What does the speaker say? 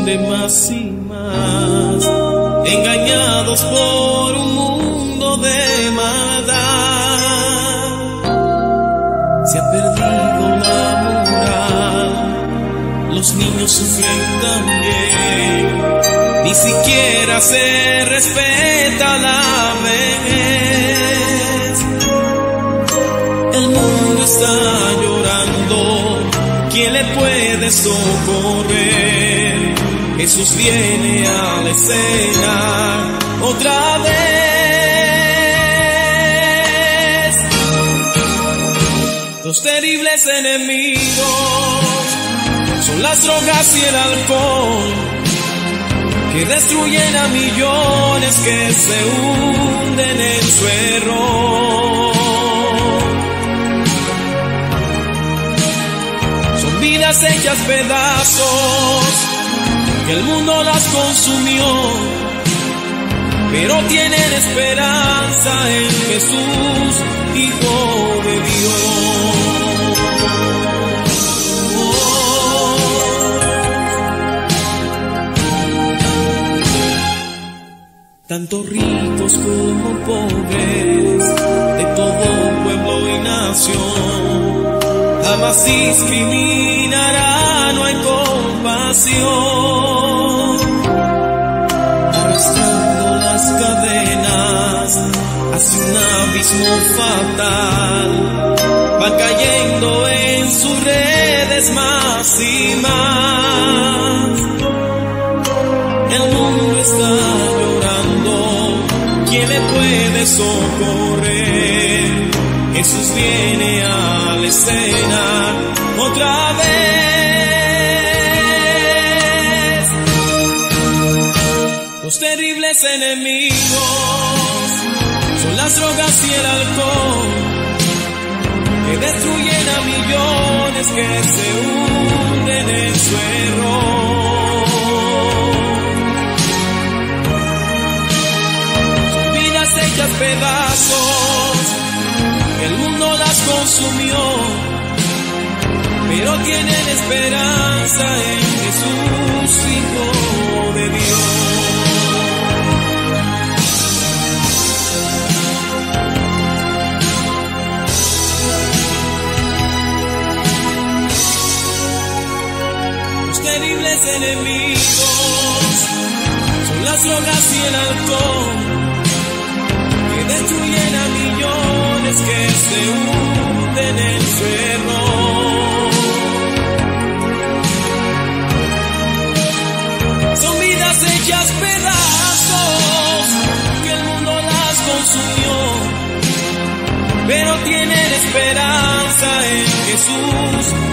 quiere más y más, engañados por un mundo de maldad. Se ha perdido la moral, los niños sufren también, ni siquiera se respeta la vejez. El mundo está llorando, ¿quién le puede socorrer? Jesús viene a la escena otra vez. Los terribles enemigos son las drogas y el alcohol, que destruyen a millones que se hunden en su error. Son vidas hechas pedazos, que el mundo las consumió, pero tienen esperanza en Jesús, Hijo de Dios. Tanto ricos como pobres, de todo pueblo y nación, jamás discriminará, no hay compasión. Arrastrando las cadenas hacia un abismo fatal, van cayendo en sus redes más y más. El mundo está llorando, ¿quién le puede socorrer? Jesús viene a la escena otra vez. Los terribles enemigos son las drogas y el alcohol, que destruyen a millones que se hunden en su error. Hechas pedazos, el mundo las consumió, pero tienen esperanza en Jesús, Hijo de Dios. Los terribles enemigos son las drogas y el alcohol, que destruyen a millones que se hunden en su error. Son vidas hechas pedazos, que el mundo las consumió, pero tienen esperanza en Jesús,